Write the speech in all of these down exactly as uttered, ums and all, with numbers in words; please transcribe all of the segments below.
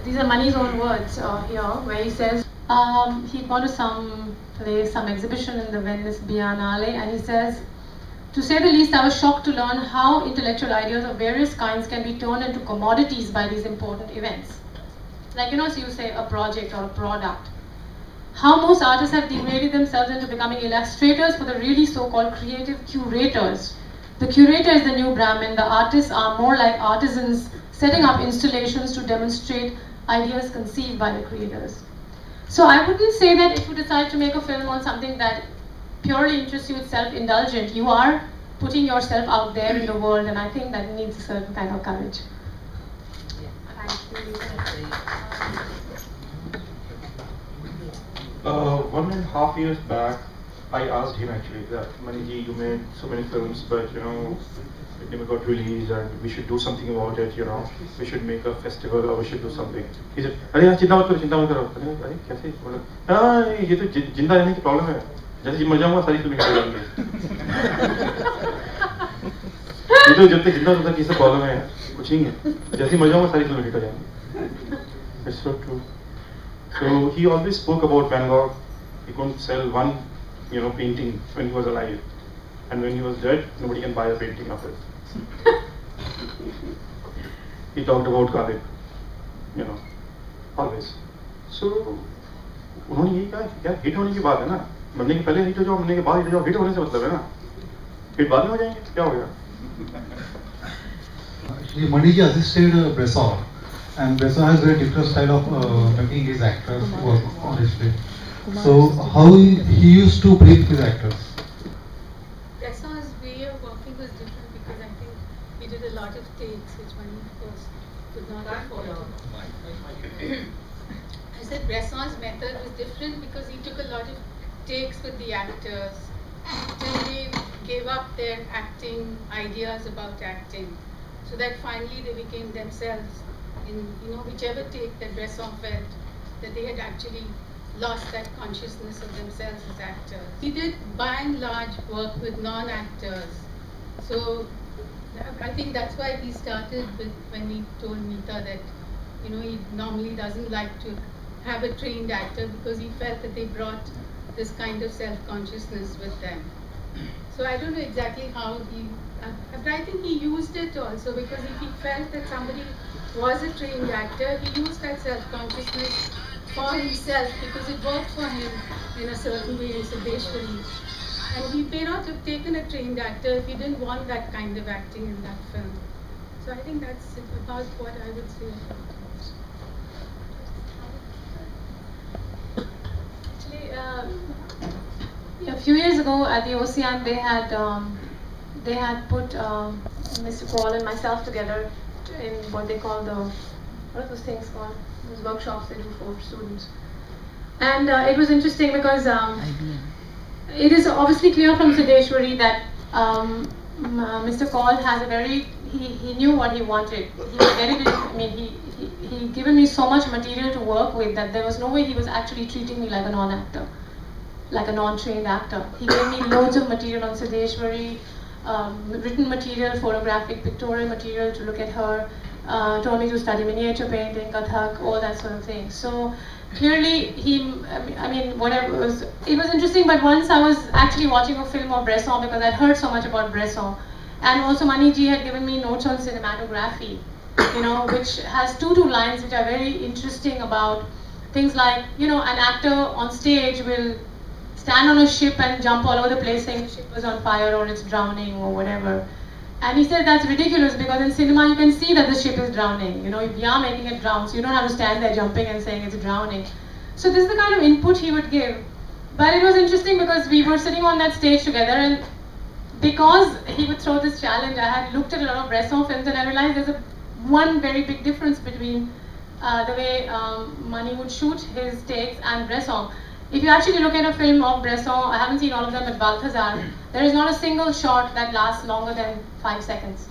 these are Mani's own words uh, here, where he says um, he'd gone to some place, some exhibition in the Venice Biennale, and he says, to say the least, I was shocked to learn how intellectual ideas of various kinds can be turned into commodities by these important events. Like, you know, so you say a project or a product. How most artists have degraded themselves into becoming illustrators for the really so-called creative curators. The curator is the new Brahmin. The artists are more like artisans setting up installations to demonstrate ideas conceived by the creators. So I wouldn't say that if you decide to make a film on something that purely interests you, it's self-indulgent. You are putting yourself out there in the world, and I think that needs a certain kind of courage. Uh, one and a half years back, I asked him actually that, Maniji, you made so many films, but you know, it never got released, and we should do something about it. You know, we should make a festival, or we should do something. He said, "अरे यार चिंता मत करो, चिंता मत करो." अरे अरे कैसे? बोला, हाँ ये तो जिंदा रहने की प्रॉब्लम है. जैसे मर जाऊंगा सारी फिल्में हिट हो जाएंगी. ये तो जब तक जिंदा होता है, किसी प्रॉब्लम है कुछ नहीं है. जैसे मर जाऊंगा सारी फिल्में हिट हो जाएंगी. It's so true. So he always spoke about Van Gogh. He couldn't sell one, you know, painting when he was alive, and when he was dead, nobody can buy a painting of his. He talked about Khalid, you know, always. So उन्होंने यही कहा कि यार hit होने की बात है ना, मरने के पहले हिट हो जाओ, मरने के बाद हिट हो जाओ, हिट होने से मतलब है ना, हिट बाद में हो जाएंगे, क्या हो गया? Actually, Maniji assisted uh, Bresson. And Bresson has a very different style of uh, making his actors work on his film. So, how he, he used to brief his actors? Bresson's way of working was different because I think he did a lot of takes, which one of course could not afford. I said Bresson's method was different because he took a lot of takes with the actors till they gave up their acting ideas about acting, so that finally they became themselves. In you know whichever take that Bresson felt that they had actually lost that consciousness of themselves as actors. He did by and large work with non-actors. So I think that's why he started with when he told Meeta that you know he normally doesn't like to have a trained actor because he felt that they brought this kind of self-consciousness with them. So I don't know exactly how he, uh, but I think he used it also because if he felt that somebody was a trained actor, he used that self-consciousness for himself because it worked for him in a certain way in Siddheshwari. And he may not have taken a trained actor if he didn't want that kind of acting in that film. So I think that's about what I would say about it. Actually, uh, a few years ago at the Ocean, they had um, they had put um, Mister Paul and myself together in what they call the, what are those things called? Those workshops they do for students. And uh, it was interesting because um, it is obviously clear from Siddheshwari that um, uh, Mister Kaul has a very, he, he knew what he wanted. He was very, I mean, he, he, he given me so much material to work with that there was no way he was actually treating me like a non-actor, like a non-trained actor. He gave me loads of material on Siddheshwari, Um, written material, photographic, pictorial material to look at her, uh, told me to study miniature painting, Kathak, all that sort of thing. So clearly he, I mean, whatever, it was, it was interesting, but once I was actually watching a film of Bresson because I'd heard so much about Bresson, and also Maniji had given me notes on cinematography, you know, which has two, two lines which are very interesting about things like, you know, an actor on stage will stand on a ship and jump all over the place saying the ship was on fire or it's drowning or whatever. And he said that's ridiculous because in cinema you can see that the ship is drowning. You know, if you are making it drown, so you don't have to stand there jumping and saying it's drowning. So this is the kind of input he would give. But it was interesting because we were sitting on that stage together, and because he would throw this challenge, I had looked at a lot of Bresson films and I realized there's a one very big difference between uh, the way um, Mani would shoot his takes and Bresson. If you actually look at a film of Bresson, I haven't seen all of them at Balthazar, there is not a single shot that lasts longer than five seconds.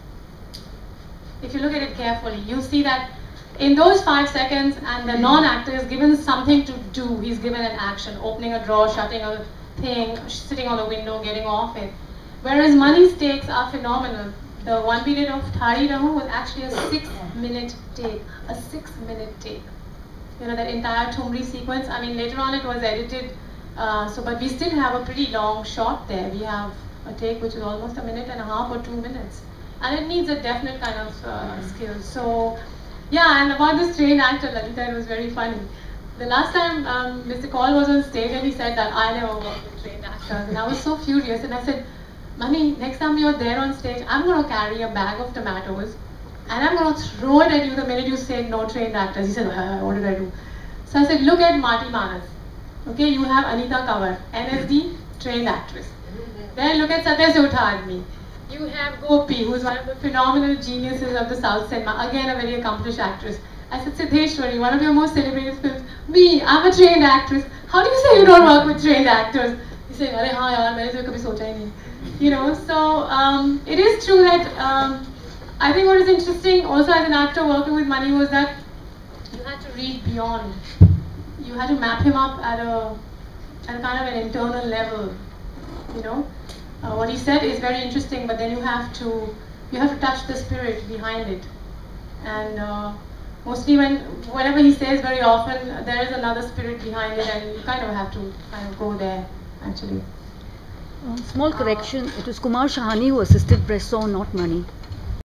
If you look at it carefully, you'll see that in those five seconds, and the non-actor is given something to do. He's given an action, opening a drawer, shutting a thing, sitting on the window, getting off it. Whereas Mani's takes are phenomenal. the one we did of Thari Rahu was actually a six-minute take, a six-minute take. You know, that entire Thumri sequence. I mean, later on it was edited, uh, so but we still have a pretty long shot there. We have a take which is almost a minute and a half or two minutes, and it needs a definite kind of uh, skill. So, yeah, and about this trained actor, Lalita, it was very funny. The last time um, Mister Kaul was on stage and he said that I never worked with trained actors, and I was so furious, and I said, Mani, next time you're there on stage, I'm going to carry a bag of tomatoes and I'm going to throw it at you the minute you say no trained actors. He said, uh, what did I do? So I said, look at Marty Manas. Okay, you have Anita Kanwar, N S D, trained actress. Then look at Satya Sotadmi. You have Gopi, who's one of the phenomenal geniuses of the South cinema, again a very accomplished actress. I said, Siddheshwari, one of your most celebrated films. Me, I'm a trained actress. How do you say you don't work with trained actors? He said, Arey haan yaar, maine to kabhi socha hi nahi. You know, so um, it is true that um, I think what is interesting also as an actor working with Mani was that you had to read beyond. You had to map him up at a, at a kind of an internal level, you know. Uh, what he said is very interesting, but then you have to, you have to touch the spirit behind it. And uh, mostly when, whatever he says very often, there is another spirit behind it and you kind of have to kind of go there, actually. Uh, small correction, it was Kumar Shahani who assisted Bresson, not Mani.